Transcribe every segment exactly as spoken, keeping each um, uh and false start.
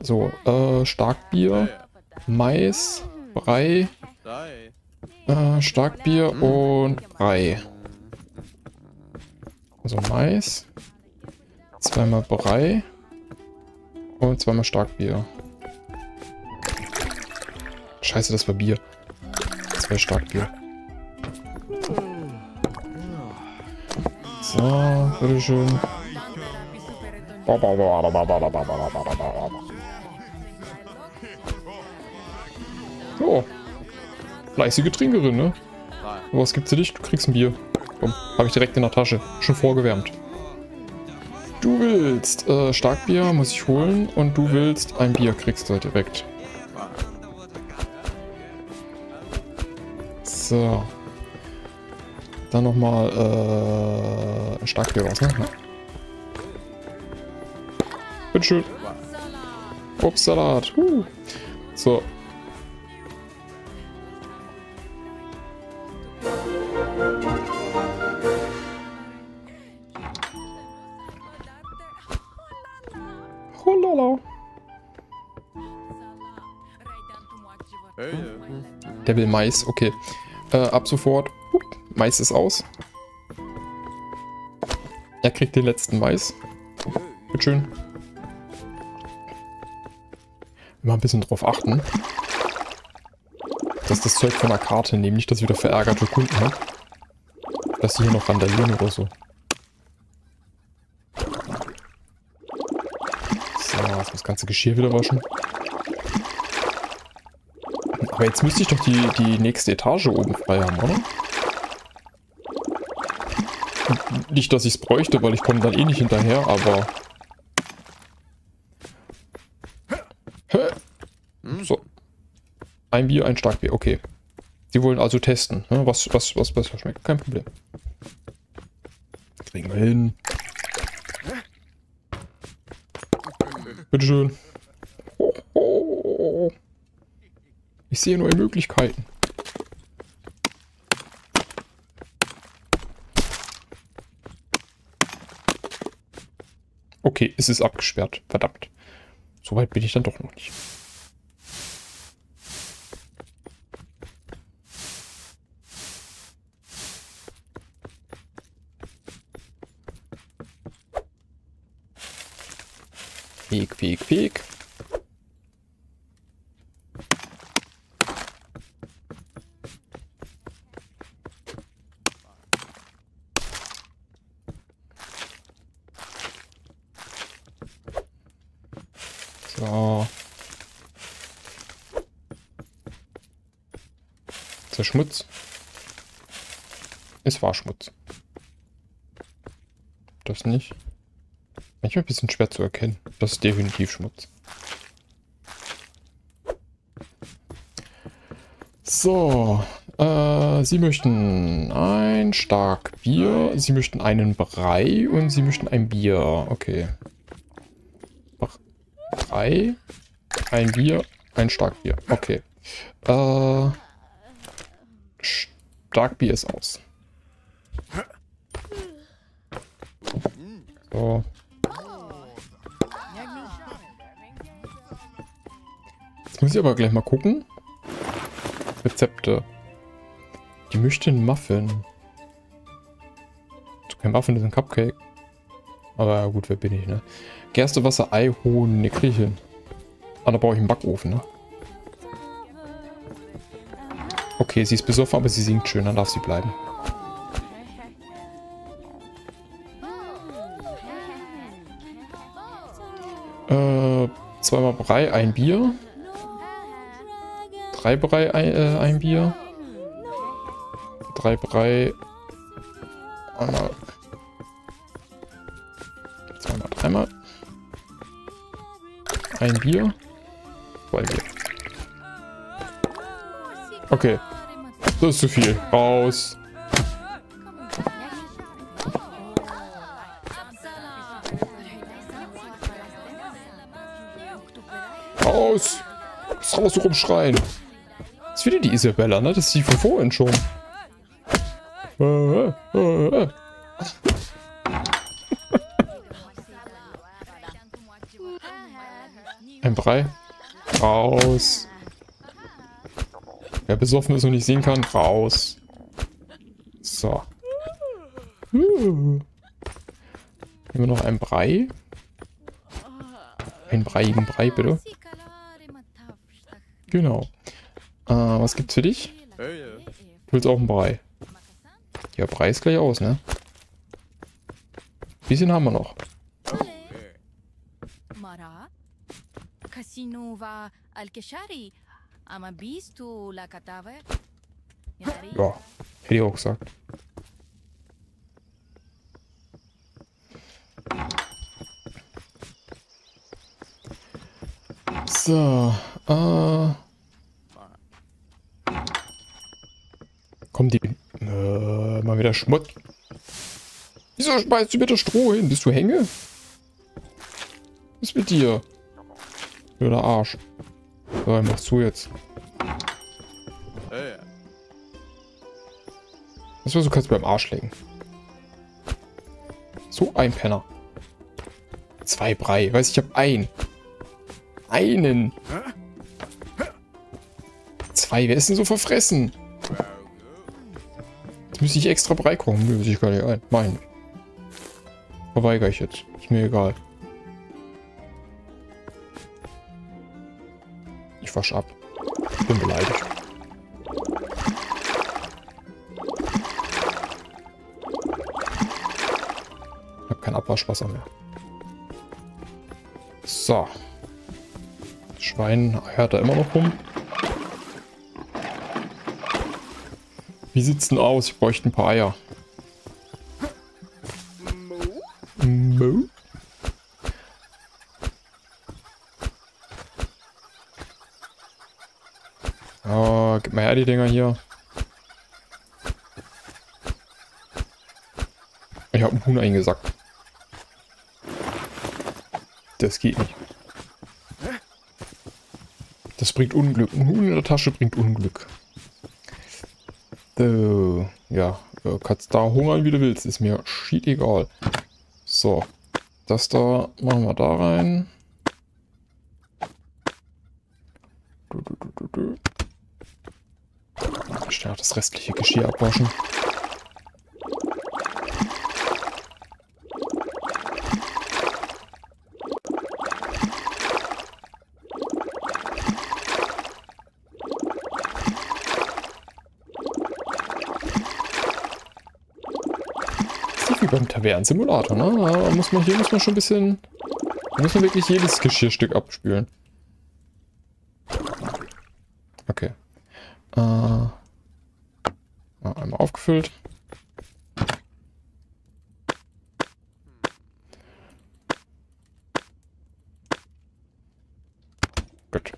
So, äh, Starkbier, Mais, Brei, äh, Starkbier und Brei. Also Mais, zweimal Brei und zweimal Starkbier. Scheiße, das war Bier. Zwei Starkbier. So, bitteschön. Oh, fleißige Trinkerin, ne? Was gibt's für dich? Du kriegst ein Bier. Komm, habe ich direkt in der Tasche. Schon vorgewärmt. Du willst äh, Starkbier, muss ich holen. Und du willst ein Bier, kriegst du direkt. So. Dann nochmal äh, ein Starkbier raus, ne? Ja. Bitteschön. Obstsalat. Uh. So. Holala. Der will Mais, okay. Äh, ab sofort. Uh, Mais ist aus. Er kriegt den letzten Mais. Bitteschön. Mal ein bisschen drauf achten, dass das Zeug von der Karte nehmen, nicht, dass ich wieder verärgerte Kunden habe. Dass die hier noch randalieren oder so. So, jetzt das ganze Geschirr wieder waschen. Aber jetzt müsste ich doch die, die nächste Etage oben frei haben, oder? Nicht, dass ich es bräuchte, weil ich komme dann eh nicht hinterher, aber... So. Ein Bier, ein Starkbier, okay. Sie wollen also testen, ne? was, was, was besser schmeckt. Kein Problem. Kriegen wir hin. Bitteschön. Oh, oh. Ich sehe neue Möglichkeiten. Okay, es ist abgesperrt. Verdammt. So weit bin ich dann doch noch nicht. Weg, Weg, Weg. So. Ist das Schmutz? Es war Schmutz. Das nicht. Manchmal ein bisschen schwer zu erkennen. Das ist definitiv Schmutz. So. Äh, Sie möchten ein Starkbier. Sie möchten einen Brei und Sie möchten ein Bier. Okay. Brei, ein Bier, ein Starkbier. Okay. Äh, Starkbier ist aus. So. Jetzt muss ich aber gleich mal gucken. Rezepte. Die möchte einen Muffin. So, kein Muffin, das ist ein Cupcake. Aber gut, wer bin ich, ne? Gerste, Wasser, Ei, Honig, kriege ich hin. Ah, da brauche ich einen Backofen, ne? Okay, sie ist besoffen, aber sie singt schön, dann darf sie bleiben. Äh, zweimal Brei, ein Bier. Drei Brei, ein, äh, ein Bier. Drei Brei. Einmal. Zweimal, dreimal. Ein Bier. Zwei Bier. Okay. Das ist zu viel. Raus. Raus. Was raus, du rumschreien. Das ist wieder die Isabella, ne? Das ist die von vorhin schon. Äh, äh, äh. Ein Brei. Brei. Raus. Wer besoffen ist und nicht sehen kann, raus. So. Uh. Nehmen wir noch einen Brei. Einen breiigen Brei, bitte. Genau. Äh, was gibt's für dich? Du willst auch einen Brei. Ja, Brei ist gleich aus, ne? Ein bisschen haben wir noch. Ja, hätte ich auch gesagt. So, äh... Kommt die... Äh, mal wieder Schmutz. Wieso schmeißt du bitte Stroh hin? Bist du Hänge? Was ist mit dir? Blöder Arsch. So, mach zu jetzt. Was du kannst beim Arsch legen. So ein Penner. Zwei Brei. Weiß ich, hab ein. Einen. Zwei. Wer ist denn so verfressen? Jetzt müsste ich extra Brei kochen. Nö, ich gar nicht ein. Mein. Verweigere ich jetzt. Ist mir egal. Ich wasch ab. Ich bin beleidigt. Ich habe kein Abwaschwasser mehr. So. Das Schwein eiert da immer noch rum. Wie sieht's denn aus? Ich bräuchte ein paar Eier. Mo? Oh, gib mal her die Dinger hier. Ich habe einen Huhn eingesackt. Das geht nicht. Das bringt Unglück. Ein Huhn in der Tasche bringt Unglück. So, ja, kannst da hungern, wie du willst. Ist mir shit egal. So, das da machen wir da rein. Du, du, du, du, du. Ich will auch das restliche Geschirr abwaschen. Wie beim Tavernensimulator, ne? Da muss man, hier muss man schon ein bisschen... Da muss man wirklich jedes Geschirrstück abspülen. Okay. Äh, einmal aufgefüllt. Gut.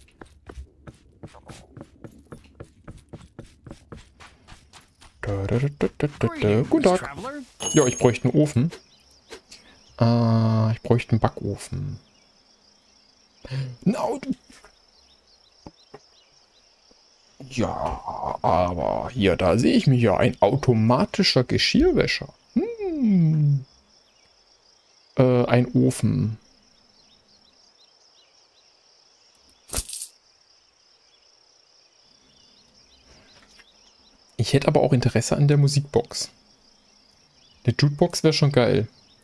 Da, da, da, da, da, da. Guten Tag. Ja, ich bräuchte einen Ofen. Äh, ich bräuchte einen Backofen. No. Ja, aber hier, da sehe ich mich ja. Ein automatischer Geschirrwäscher. Hm. Äh, ein Ofen. Ich hätte aber auch Interesse an der Musikbox. Eine Jukebox wäre schon geil.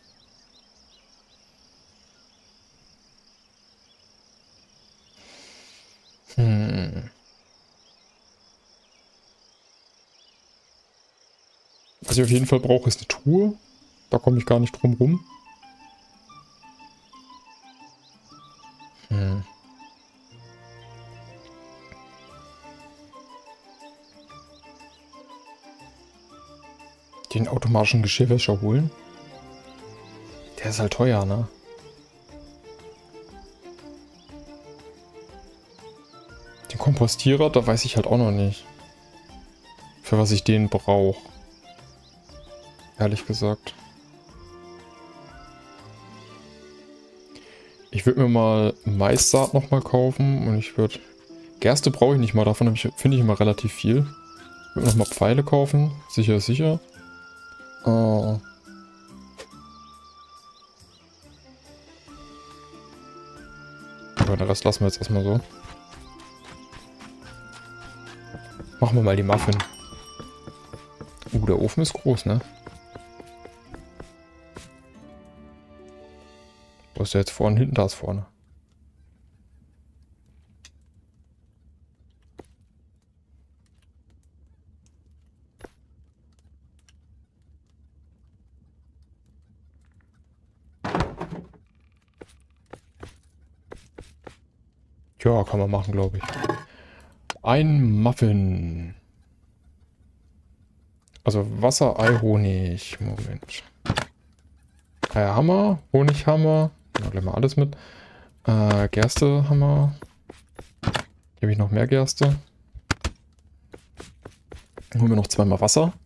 Hm. Was ich auf jeden Fall brauche, ist eine Truhe. Da komme ich gar nicht drum rum. Hm. Den automatischen Geschirrwäscher holen. Der ist halt teuer, ne? Den Kompostierer, da weiß ich halt auch noch nicht, für was ich den brauche. Ehrlich gesagt. Ich würde mir mal Maissaat nochmal kaufen und ich würde... Gerste brauche ich nicht mal, davon finde ich immer relativ viel. Ich würde nochmal Pfeile kaufen, sicher ist sicher. Uh. Aber den Rest lassen wir jetzt erstmal so. Machen wir mal die Muffin. Uh, der Ofen ist groß, ne? Wo ist der jetzt vorne? Hinten, da ist vorne. Ja, kann man machen, glaube ich. Ein Muffin. Also Wasser, Ei, Honig. Moment. Eierhammer, Honighammer. Ja, gleich mal alles mit. Äh, Gerste haben wir. Hier habe ich noch mehr Gerste. Dann holen wir noch zweimal Wasser.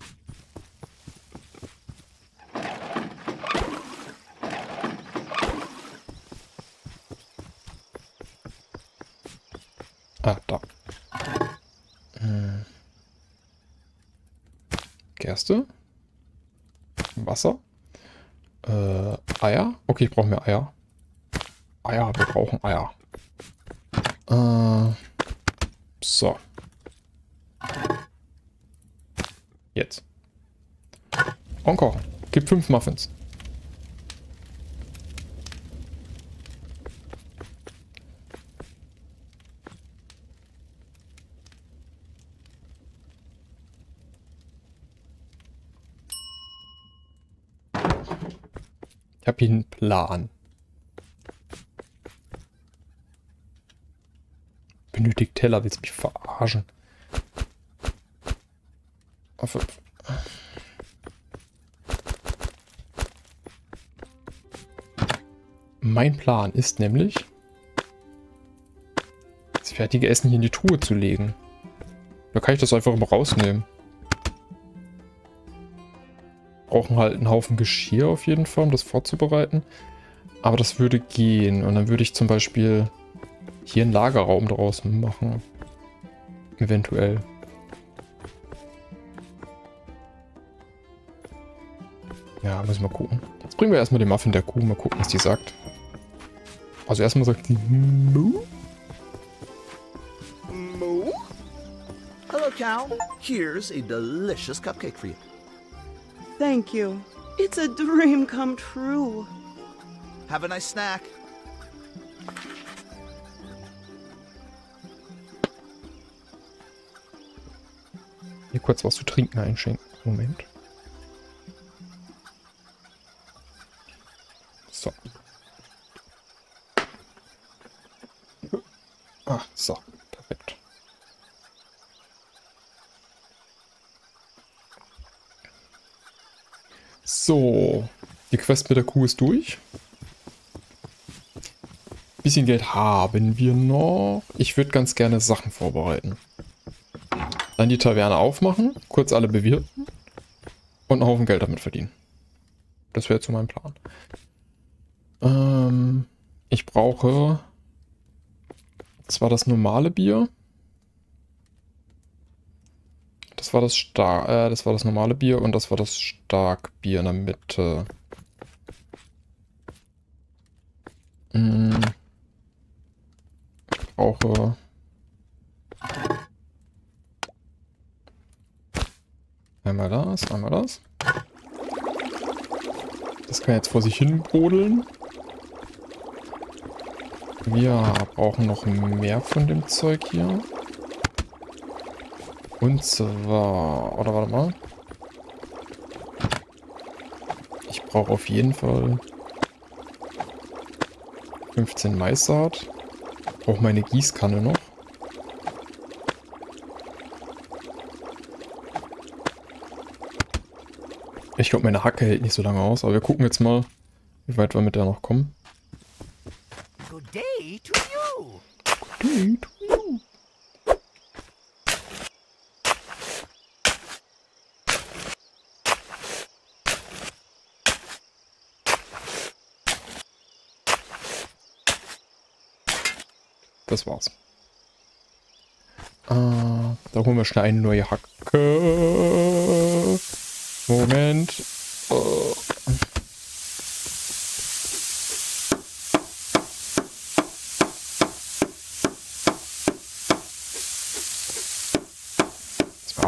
Ah, da. Hm. Gerste. Wasser. Äh, Eier. Okay, ich brauche mehr Eier. Eier, wir brauchen Eier. Äh, so. Jetzt. Und kochen. Gib fünf Muffins. Ich habe hier einen Plan. Benötigt Teller, willst du mich verarschen? Mein Plan ist nämlich, das fertige Essen hier in die Truhe zu legen. Da kann ich das einfach immer rausnehmen. Brauchen halt einen Haufen Geschirr auf jeden Fall, um das vorzubereiten. Aber das würde gehen. Und dann würde ich zum Beispiel hier einen Lagerraum draus machen. Eventuell. Ja, müssen wir gucken. Jetzt bringen wir erstmal den Muffin der Kuh. Mal gucken, was die sagt. Also erstmal sagt die Moo. Moo? Hello, cow. Here's a delicious cupcake for you. Thank you. It's a dream come true. Have a nice snack. Hier kurz was zu trinken einschenken. Moment. So. Ah, so. Perfekt. So. Die Quest mit der Kuh ist durch. Bisschen Geld haben wir noch. Ich würde ganz gerne Sachen vorbereiten. Dann die Taverne aufmachen, kurz alle bewirten und einen Haufen Geld damit verdienen. Das wäre jetzt so mein Plan. Ähm, ich brauche zwar das normale Bier. Das war das Star äh, das war das normale Bier und das war das Starkbier in der Mitte. Hm. Ich brauche einmal das, einmal das. Das kann jetzt vor sich hin brodeln. Wir brauchen noch mehr von dem Zeug hier. Und zwar... Oder warte mal. Ich brauche auf jeden Fall fünfzehn Maissaat. Ich brauche meine Gießkanne noch. Ich glaube, meine Hacke hält nicht so lange aus, aber wir gucken jetzt mal, wie weit wir mit der noch kommen. Good day to you. Good day to you. Das war's. Äh, da holen wir schnell eine neue Hacke. Moment. Oh.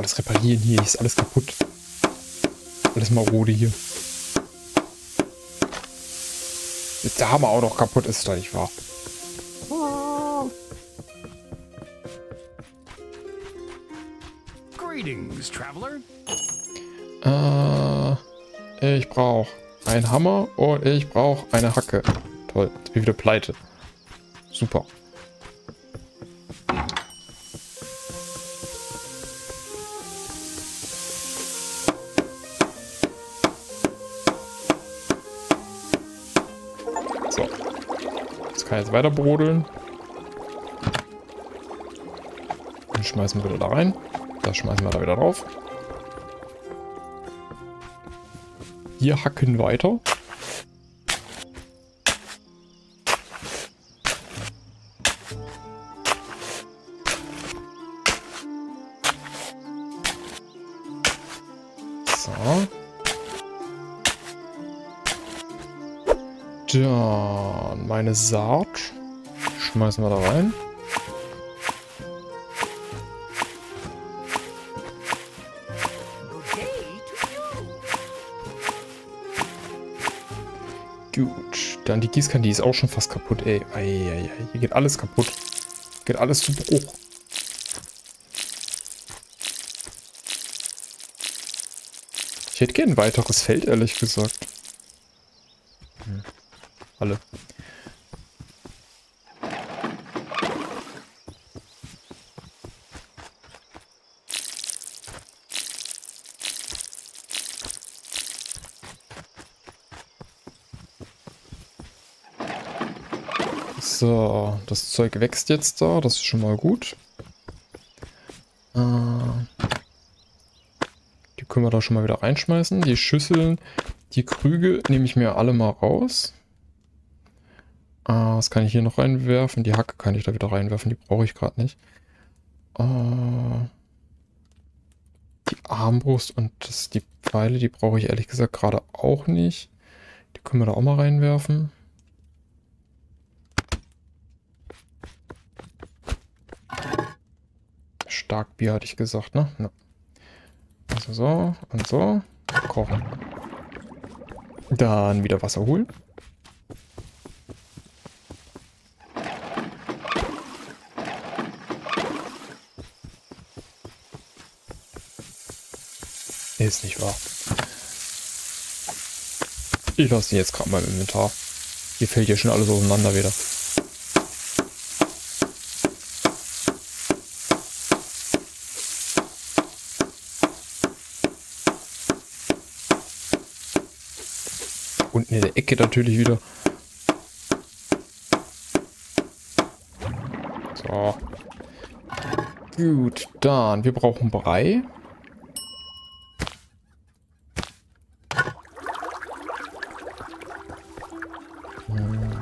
was reparieren hier? Hier ist alles kaputt. Alles marode hier. Jetzt der Hammer auch noch kaputt ist, doch nicht wahr. Greetings, traveler. Äh, ich brauche einen Hammer und ich brauche eine Hacke. Toll, jetzt bin ich wieder pleite. Super. So. Das kann jetzt weiter brodeln. Dann schmeißen wir wieder da rein. Das schmeißen wir da wieder drauf. Hier hacken weiter. So. Dann meine Saat. Schmeißen wir da rein. Gut, dann die Gießkanne, die ist auch schon fast kaputt, ey. Ei, ei, ei. Hier geht alles kaputt. Geht alles zu Bruch. Ich hätte gerne ein weiteres Feld, ehrlich gesagt. Hm. Alle. So, das Zeug wächst jetzt da, das ist schon mal gut. Äh, die können wir da schon mal wieder reinschmeißen. Die Schüsseln, die Krüge nehme ich mir alle mal raus. Äh, was kann ich hier noch reinwerfen? Die Hacke kann ich da wieder reinwerfen, die brauche ich gerade nicht. Äh, die Armbrust und das, die Pfeile, die brauche ich ehrlich gesagt gerade auch nicht. Die können wir da auch mal reinwerfen. Starkbier hatte ich gesagt, ne? Ja. Also so und so. Kochen. Dann wieder Wasser holen. Ist nicht wahr. Ich lasse den jetzt gerade mal im Inventar. Hier fällt ja schon alles auseinander wieder. Unten in der Ecke natürlich wieder. So. Gut, dann, wir brauchen Brei. Hm.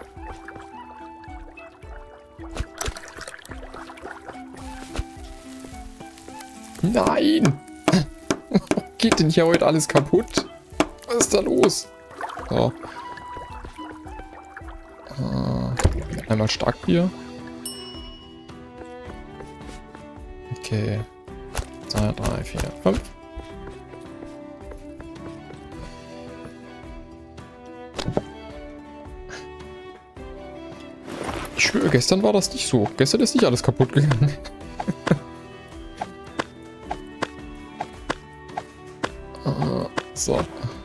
Nein! Geht denn hier heute alles kaputt? Was ist da los? So. Äh, einmal Starkbier. Okay. zwei, drei, vier, fünf. Ich schwöre, gestern war das nicht so. Gestern ist nicht alles kaputt gegangen. äh, so.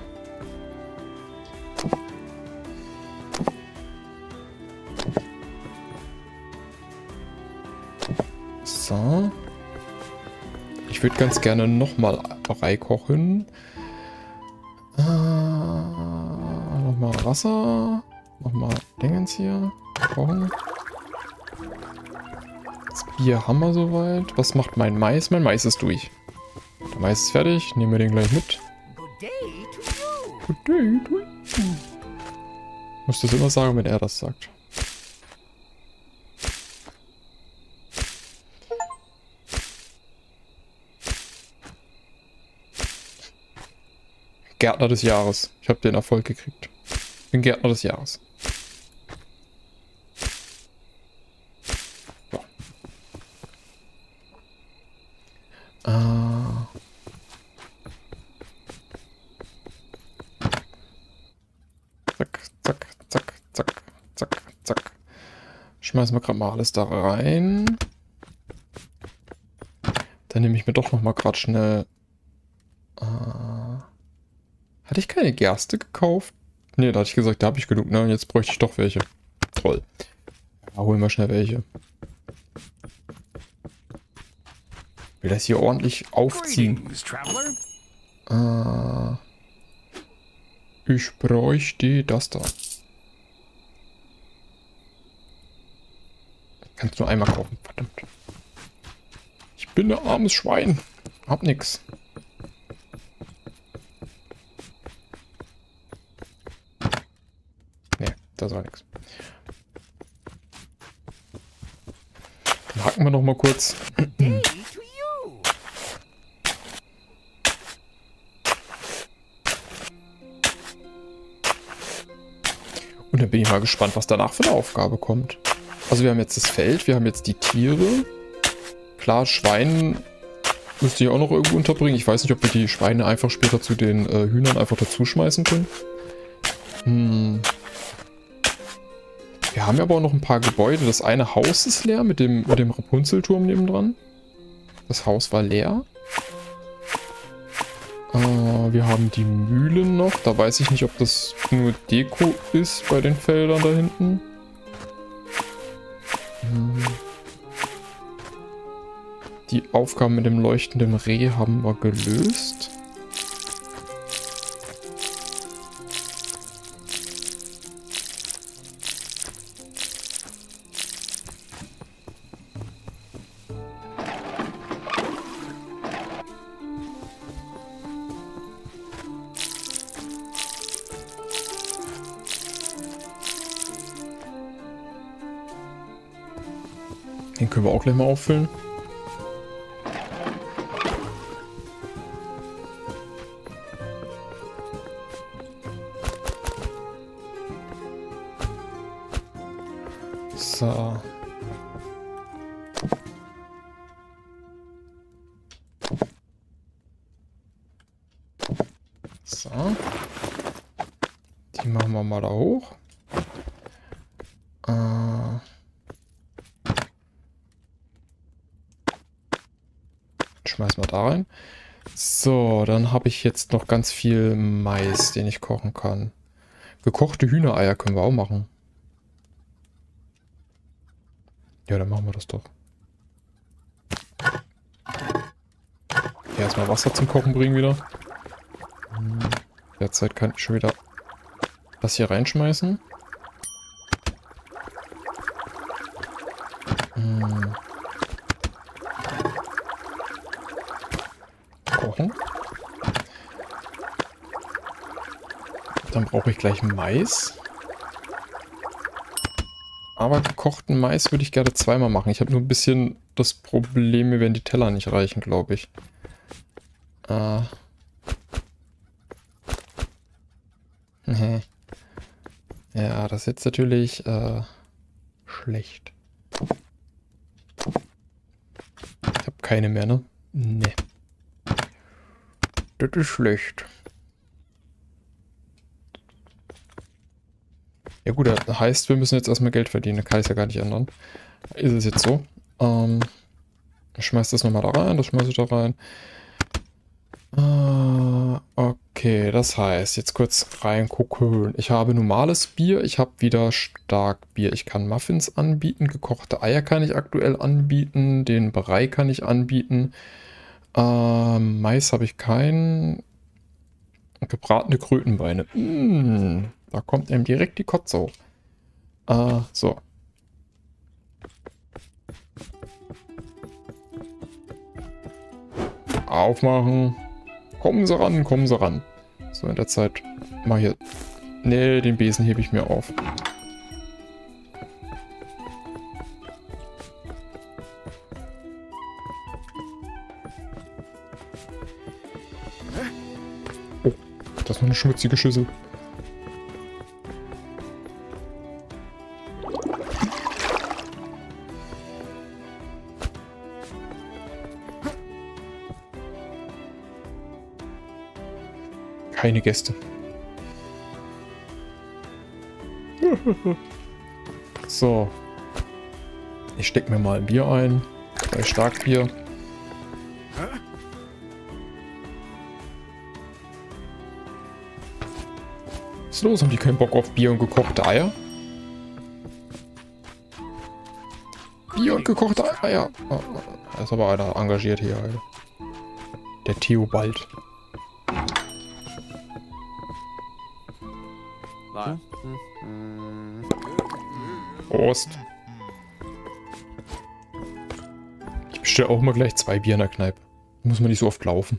So. Ich würde ganz gerne nochmal Brei kochen. Äh, nochmal Wasser. Nochmal Dingens hier. Kochen. Das Bier haben wir soweit. Was macht mein Mais? Mein Mais ist durch. Der Mais ist fertig. Nehmen wir den gleich mit. Good day to you. Ich muss das immer sagen, wenn er das sagt. Gärtner des Jahres. Ich habe den Erfolg gekriegt. Ich bin Gärtner des Jahres. So. Äh, Schmeißen wir gerade mal alles da rein. Dann nehme ich mir doch noch mal gerade schnell... Äh, hatte ich keine Gerste gekauft? Ne, da hatte ich gesagt, da habe ich genug. Ne? Jetzt bräuchte ich doch welche. Toll. Ja, holen wir schnell welche. Ich will das hier ordentlich aufziehen. Äh, ich bräuchte das da. Kannst nur einmal kaufen, verdammt. Ich bin ein armes Schwein. Hab nix. Ne, das war nix. Dann hacken wir noch mal kurz. Und dann bin ich mal gespannt, was danach für eine Aufgabe kommt. Also wir haben jetzt das Feld, wir haben jetzt die Tiere. Klar, Schwein müsste ich auch noch irgendwo unterbringen. Ich weiß nicht, ob wir die Schweine einfach später zu den äh, Hühnern einfach dazu schmeißen können. Hm. Wir haben ja aber auch noch ein paar Gebäude. Das eine Haus ist leer mit dem, mit dem Rapunzelturm nebendran. Das Haus war leer. Äh, wir haben die Mühle noch. Da weiß ich nicht, ob das nur Deko ist bei den Feldern da hinten. Hm. Die Aufgaben mit dem leuchtenden Reh haben wir gelöst. Den können wir auch gleich mal auffüllen. So. So. Die machen wir mal da hoch. Äh. Schmeißen wir da rein. So, dann habe ich jetzt noch ganz viel Mais, den ich kochen kann. Gekochte Hühnereier können wir auch machen. Ja, dann machen wir das doch. Hier erstmal Wasser zum Kochen bringen wieder. Hm, derzeit kann ich schon wieder das hier reinschmeißen. Hm. Kochen. Dann brauche ich gleich Mais. Aber gekochten Mais würde ich gerne zweimal machen. Ich habe nur ein bisschen das Problem, mir werden die Teller nicht reichen, glaube ich. Äh. Ja, das ist jetzt natürlich äh, schlecht. Ich habe keine mehr, ne? Ne. Das ist schlecht. Ja gut, das heißt, wir müssen jetzt erstmal Geld verdienen. Da kann ich es ja gar nicht ändern. Ist es jetzt so. Ähm, ich schmeiß das nochmal da rein, das schmeiße ich da rein. Äh, okay, das heißt, jetzt kurz reingucken. Ich habe normales Bier, ich habe wieder Starkbier. Ich kann Muffins anbieten, gekochte Eier kann ich aktuell anbieten, den Brei kann ich anbieten. Äh, Mais habe ich keinen. Gebratene Krötenbeine. Mmh. Da kommt einem direkt die Kotze hoch. Äh, so. Aufmachen. Kommen Sie ran, kommen Sie ran. So, in der Zeit mal hier. Ne, den Besen hebe ich mir auf. Oh, das ist noch eine schmutzige Schüssel. Keine Gäste. So. Ich steck mir mal ein Bier ein. Zwei Starkbier. Was ist los? Haben die keinen Bock auf Bier und gekochte Eier? Bier und gekochte Eier. Oh, da ist aber einer engagiert hier, Alter. Der Theobald. Prost. Ich bestelle auch mal gleich zwei Bier in der Kneipe. Muss man nicht so oft laufen.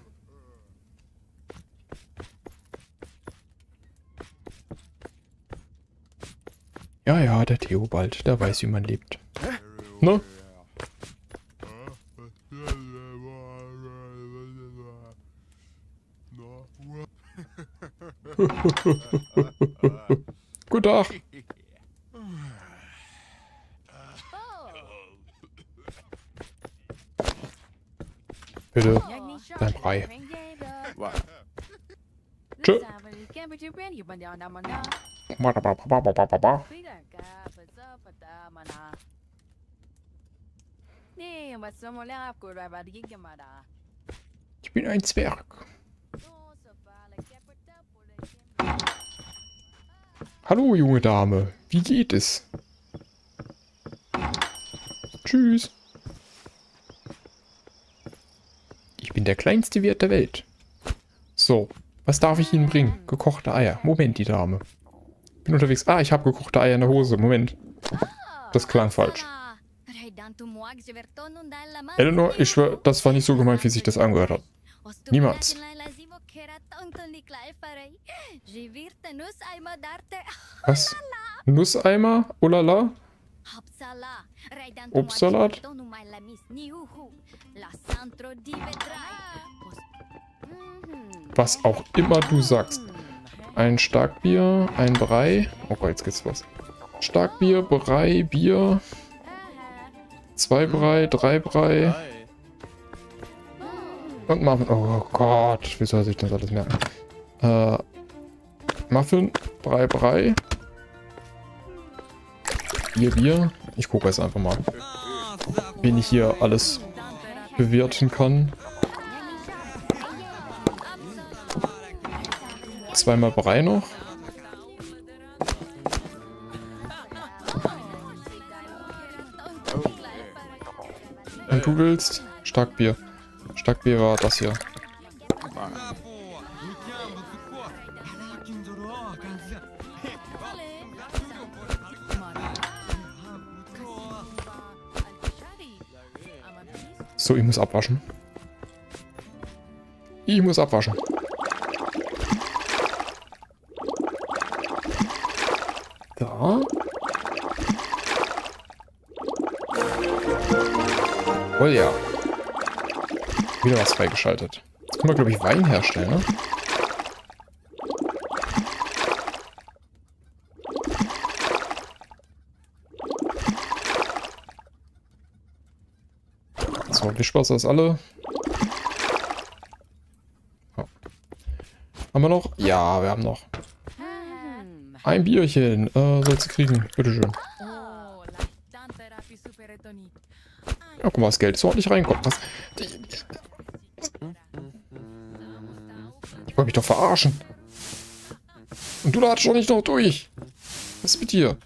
Ja, ja, der Theobald, der weiß, wie man lebt. Ne? Guten Tag. Bitte, dein Brei. Tschö. Ich bin ein Zwerg. Hallo, junge Dame. Wie geht es? Tschüss. Ich bin der kleinste Wirt der Welt. So, was darf ich Ihnen bringen? Gekochte Eier. Moment, die Dame. Bin unterwegs. Ah, ich habe gekochte Eier in der Hose. Moment. Das klang falsch. Eleanor, ich schwör, das war nicht so gemeint, wie sich das angehört hat. Niemals. Was? Nusseimer? Olala? Obstsalat? Was auch immer du sagst. Ein Starkbier, ein Brei. Oh Gott, jetzt geht's los. Starkbier, Brei, Bier. Zwei Brei, drei Brei. Und Muffin. Oh Gott, wie soll sich das alles merken? Äh, Muffin, Brei, Brei. Bier, Bier. Ich gucke jetzt einfach mal, wen ich hier alles bewerten kann. Zweimal Brei noch. Und du willst Starkbier. Starkbier war das hier. So, ich muss abwaschen. Ich muss abwaschen. Da. Oh ja. Wieder was freigeschaltet. Jetzt können wir, glaube ich, Wein herstellen, ne? So, Wischwasser ist alle. Ja. Haben wir noch? Ja, wir haben noch. Ein Bierchen. Äh, sollst du kriegen. Bitteschön. Ja, guck mal, das Geld ist ordentlich reinkommt. Was? Ich wollte mich doch verarschen. Und du ladest doch nicht noch durch. Was ist mit dir?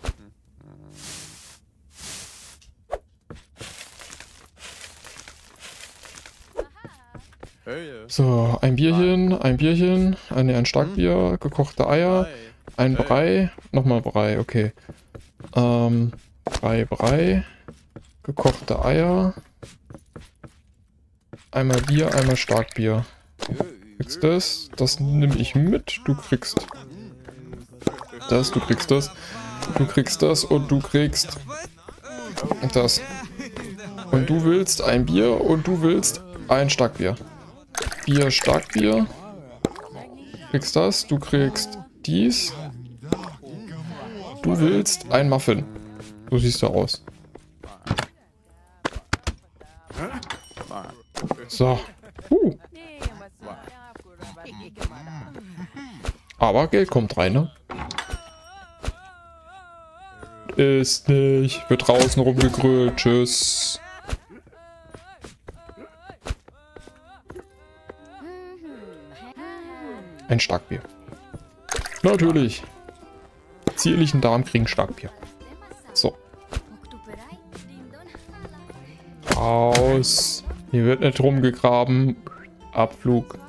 So, ein Bierchen, ein Bierchen, ein, ein Starkbier, gekochte Eier, ein Brei, nochmal Brei, okay. Ähm, Brei, Brei, gekochte Eier, einmal Bier, einmal Starkbier. Du kriegst das, das nehme ich mit, du kriegst das, du kriegst das, du kriegst das und du kriegst das. Und du willst ein Bier und du willst ein Starkbier. Bier, Starkbier. Du kriegst das, du kriegst dies. Du willst ein Muffin. So siehst du aus. So. Uh. Aber Geld kommt rein, ne? Ist nicht. Wird draußen rumgegrölt. Tschüss. Ein Starkbier. Natürlich. Zierlichen Damen kriegen Starkbier. So. Raus. Hier wird nicht rumgegraben. Abflug.